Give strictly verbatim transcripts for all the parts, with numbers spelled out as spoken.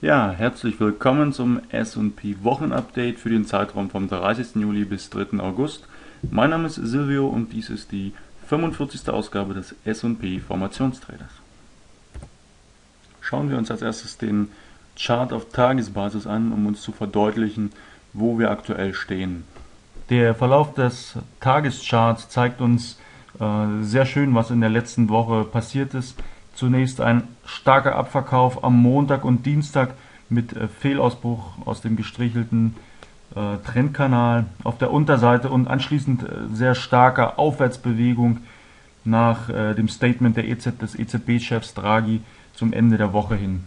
Ja, herzlich willkommen zum S und P Wochenupdate für den Zeitraum vom dreißigsten Juli bis dritten August. Mein Name ist Silvio und dies ist die fünfundvierzigste Ausgabe des S und P Formationstraders. Schauen wir uns als erstes den Chart auf Tagesbasis an, um uns zu verdeutlichen, wo wir aktuell stehen. Der Verlauf des Tagescharts zeigt uns äh, sehr schön, was in der letzten Woche passiert ist. Zunächst ein starker Abverkauf am Montag und Dienstag mit äh, Fehlausbruch aus dem gestrichelten äh, Trendkanal auf der Unterseite und anschließend äh, sehr starker Aufwärtsbewegung nach äh, dem Statement der E Z, des E Z B-Chefs Draghi zum Ende der Woche hin.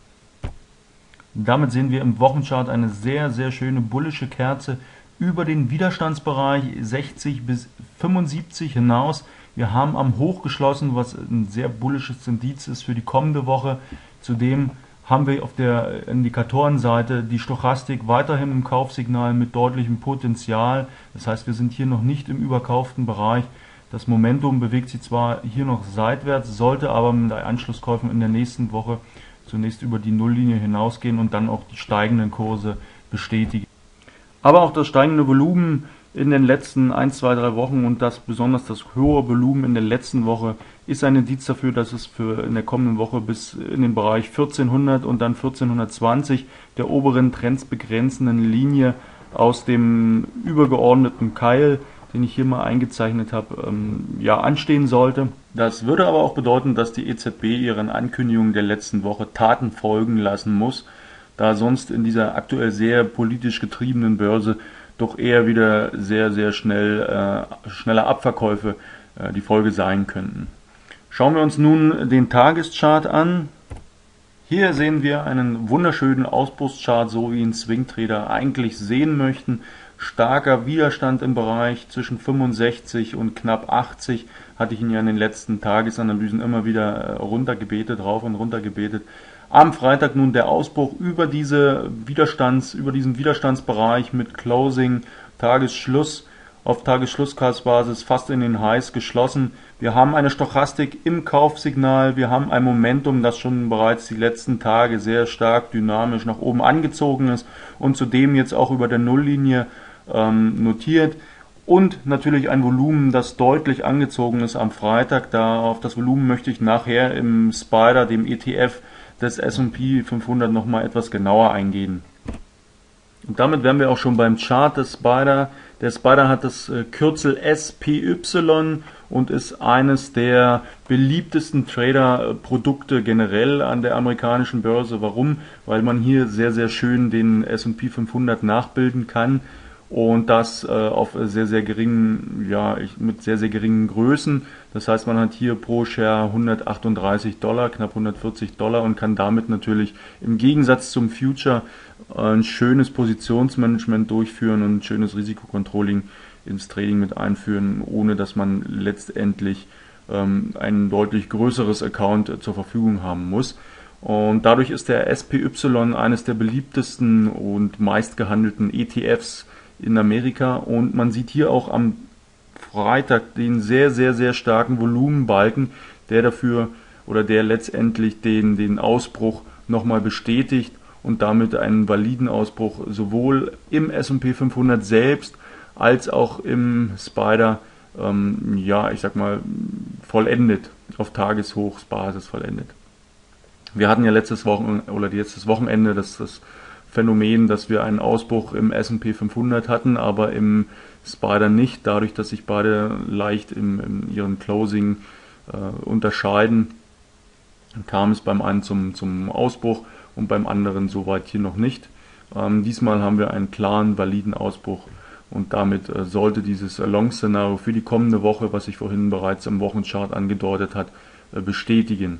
Damit sehen wir im Wochenchart eine sehr, sehr schöne bullische Kerze über den Widerstandsbereich sechzig bis fünfundsiebzig hinaus. Wir haben am Hoch geschlossen, was ein sehr bullisches Indiz ist für die kommende Woche. Zudem haben wir auf der Indikatorenseite die Stochastik weiterhin im Kaufsignal mit deutlichem Potenzial. Das heißt, wir sind hier noch nicht im überkauften Bereich. Das Momentum bewegt sich zwar hier noch seitwärts, sollte aber mit Anschlusskäufen in der nächsten Woche zunächst über die Nulllinie hinausgehen und dann auch die steigenden Kurse bestätigen. Aber auch das steigende Volumen in den letzten ein, zwei, drei Wochen und das besonders das hohe Volumen in der letzten Woche ist ein Indiz dafür, dass es für in der kommenden Woche bis in den Bereich vierzehnhundert und dann vierzehnhundertzwanzig der oberen trendsbegrenzenden Linie aus dem übergeordneten Keil, den ich hier mal eingezeichnet habe, ähm, ja, anstehen sollte. Das würde aber auch bedeuten, dass die E Z B ihren Ankündigungen der letzten Woche Taten folgen lassen muss, da sonst in dieser aktuell sehr politisch getriebenen Börse doch eher wieder sehr, sehr schnell äh, schnelle Abverkäufe äh, die Folge sein könnten. Schauen wir uns nun den Tageschart an. Hier sehen wir einen wunderschönen Ausbruchschart, so wie ihn Swing-Trader eigentlich sehen möchten. Starker Widerstand im Bereich zwischen fünfundsechzig und knapp achtzig, hatte ich ihn ja in den letzten Tagesanalysen immer wieder runtergebetet, rauf und runter gebetet. Am Freitag nun der Ausbruch über diese Widerstands, über diesen Widerstandsbereich mit Closing, Tagesschluss auf Tagesschlusskursbasis fast in den Highs geschlossen. Wir haben eine Stochastik im Kaufsignal, wir haben ein Momentum, das schon bereits die letzten Tage sehr stark dynamisch nach oben angezogen ist und zudem jetzt auch über der Nulllinie ähm, notiert. Und natürlich ein Volumen, das deutlich angezogen ist am Freitag. Da auf das Volumen möchte ich nachher im Spider, dem E T F des S und P fünfhundert, nochmal etwas genauer eingehen. Und damit wären wir auch schon beim Chart des Spider. Der Spider hat das Kürzel S P Y und ist eines der beliebtesten Trader-Produkte generell an der amerikanischen Börse. Warum? Weil man hier sehr, sehr schön den S und P fünfhundert nachbilden kann. Und das äh, auf sehr, sehr geringen, ja, mit sehr, sehr geringen Größen. Das heißt, man hat hier pro Share hundertachtunddreißig Dollar, knapp hundertvierzig Dollar und kann damit natürlich im Gegensatz zum Future äh, ein schönes Positionsmanagement durchführen und ein schönes Risikocontrolling ins Trading mit einführen, ohne dass man letztendlich ähm, ein deutlich größeres Account äh, zur Verfügung haben muss. Und dadurch ist der S P Y eines der beliebtesten und meistgehandelten E T Fs in Amerika, und man sieht hier auch am Freitag den sehr, sehr, sehr starken Volumenbalken, der dafür oder der letztendlich den, den Ausbruch nochmal bestätigt und damit einen validen Ausbruch sowohl im S und P fünfhundert selbst als auch im Spider, ähm, ja, ich sag mal, vollendet, auf Tageshochsbasis vollendet. Wir hatten ja letztes Wochen oder letztes Wochenende das, das Phänomen, dass wir einen Ausbruch im S und P fünfhundert hatten, aber im Spider nicht, dadurch, dass sich beide leicht im, in ihrem Closing äh, unterscheiden, kam es beim einen zum, zum Ausbruch und beim anderen soweit hier noch nicht. Ähm, diesmal haben wir einen klaren, validen Ausbruch und damit äh, sollte dieses Long-Szenario für die kommende Woche, was ich vorhin bereits im Wochenchart angedeutet hat, äh, bestätigen.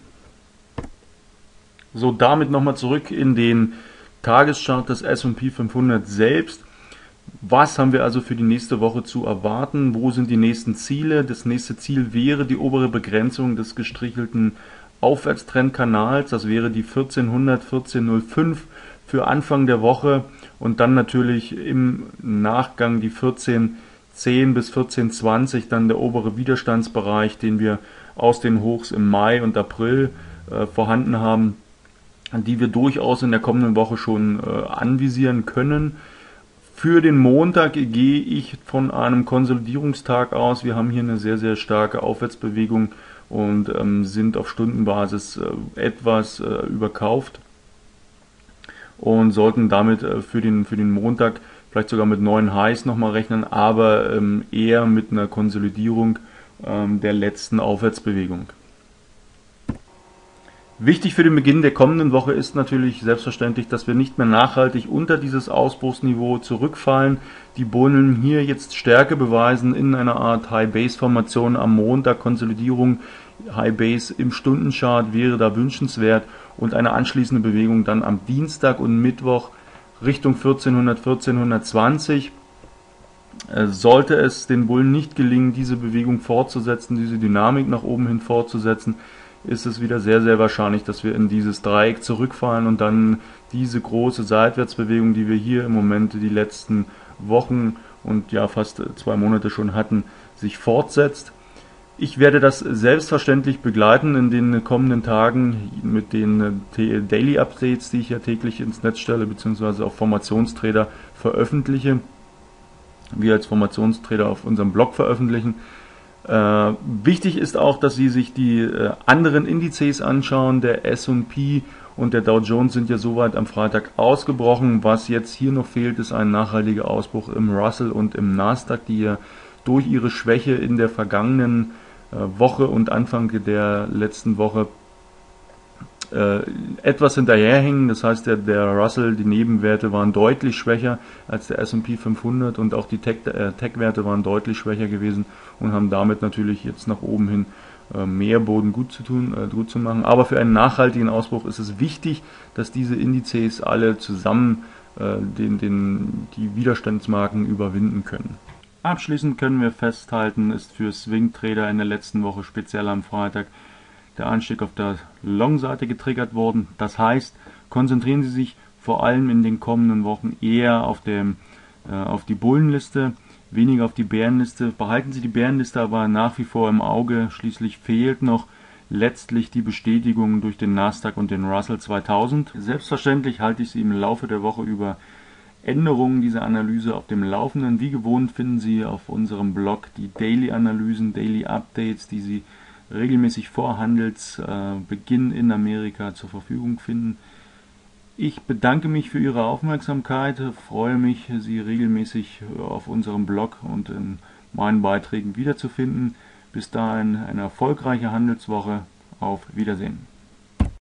So, damit nochmal zurück in den Tageschart des S und P fünfhundert selbst. Was haben wir also für die nächste Woche zu erwarten? Wo sind die nächsten Ziele? Das nächste Ziel wäre die obere Begrenzung des gestrichelten Aufwärtstrendkanals. Das wäre die vierzehnhundert, vierzehn null fünf für Anfang der Woche und dann natürlich im Nachgang die vierzehn zehn bis vierzehn zwanzig, dann der obere Widerstandsbereich, den wir aus den Hochs im Mai und April äh, vorhanden haben. die wir durchaus in der kommenden Woche schon äh, anvisieren können. Für den Montag gehe ich von einem Konsolidierungstag aus. Wir haben hier eine sehr, sehr starke Aufwärtsbewegung und ähm, sind auf Stundenbasis äh, etwas äh, überkauft und sollten damit äh, für den, für den Montag vielleicht sogar mit neuen Highs nochmal rechnen, aber ähm, eher mit einer Konsolidierung ähm, der letzten Aufwärtsbewegung. Wichtig für den Beginn der kommenden Woche ist natürlich selbstverständlich, dass wir nicht mehr nachhaltig unter dieses Ausbruchsniveau zurückfallen. Die Bullen hier jetzt Stärke beweisen in einer Art High-Base-Formation am Montag. Konsolidierung High-Base im Stundenchart wäre da wünschenswert und eine anschließende Bewegung dann am Dienstag und Mittwoch Richtung vierzehnhundert, vierzehnhundertzwanzig. Sollte es den Bullen nicht gelingen, diese Bewegung fortzusetzen, diese Dynamik nach oben hin fortzusetzen, ist es wieder sehr, sehr wahrscheinlich, dass wir in dieses Dreieck zurückfallen und dann diese große Seitwärtsbewegung, die wir hier im Moment die letzten Wochen und ja fast zwei Monate schon hatten, sich fortsetzt. Ich werde das selbstverständlich begleiten in den kommenden Tagen mit den Daily Updates, die ich ja täglich ins Netz stelle, beziehungsweise auf Formationstrader veröffentliche. Wir als Formationstrader auf unserem Blog veröffentlichen. Äh, wichtig ist auch, dass Sie sich die äh, anderen Indizes anschauen. Der S und P und der Dow Jones sind ja soweit am Freitag ausgebrochen. Was jetzt hier noch fehlt, ist ein nachhaltiger Ausbruch im Russell und im Nasdaq, die ja durch ihre Schwäche in der vergangenen äh, Woche und Anfang der letzten Woche äh, etwas hinterherhängen. Das heißt, der, der Russell, die Nebenwerte waren deutlich schwächer als der S und P fünfhundert und auch die Tech, äh, Tech-Werte waren deutlich schwächer gewesen und haben damit natürlich jetzt nach oben hin äh, mehr Boden gut zu tun, äh, gut zu machen. Aber für einen nachhaltigen Ausbruch ist es wichtig, dass diese Indizes alle zusammen äh, den, den, die Widerstandsmarken überwinden können. Abschließend können wir festhalten, ist für Swing Trader in der letzten Woche, speziell am Freitag, der Einstieg auf der Long-Seite getriggert worden. Das heißt, konzentrieren Sie sich vor allem in den kommenden Wochen eher auf, dem, äh, auf die Bullenliste, weniger auf die Bärenliste. Behalten Sie die Bärenliste aber nach wie vor im Auge. Schließlich fehlt noch letztlich die Bestätigung durch den Nasdaq und den Russell zweitausend. Selbstverständlich halte ich Sie im Laufe der Woche über Änderungen dieser Analyse auf dem Laufenden. Wie gewohnt finden Sie auf unserem Blog die Daily-Analysen, Daily-Updates, die Sie regelmäßig vor Handelsbeginn in Amerika zur Verfügung finden. Ich bedanke mich für Ihre Aufmerksamkeit, freue mich, Sie regelmäßig auf unserem Blog und in meinen Beiträgen wiederzufinden. Bis dahin eine erfolgreiche Handelswoche. Auf Wiedersehen.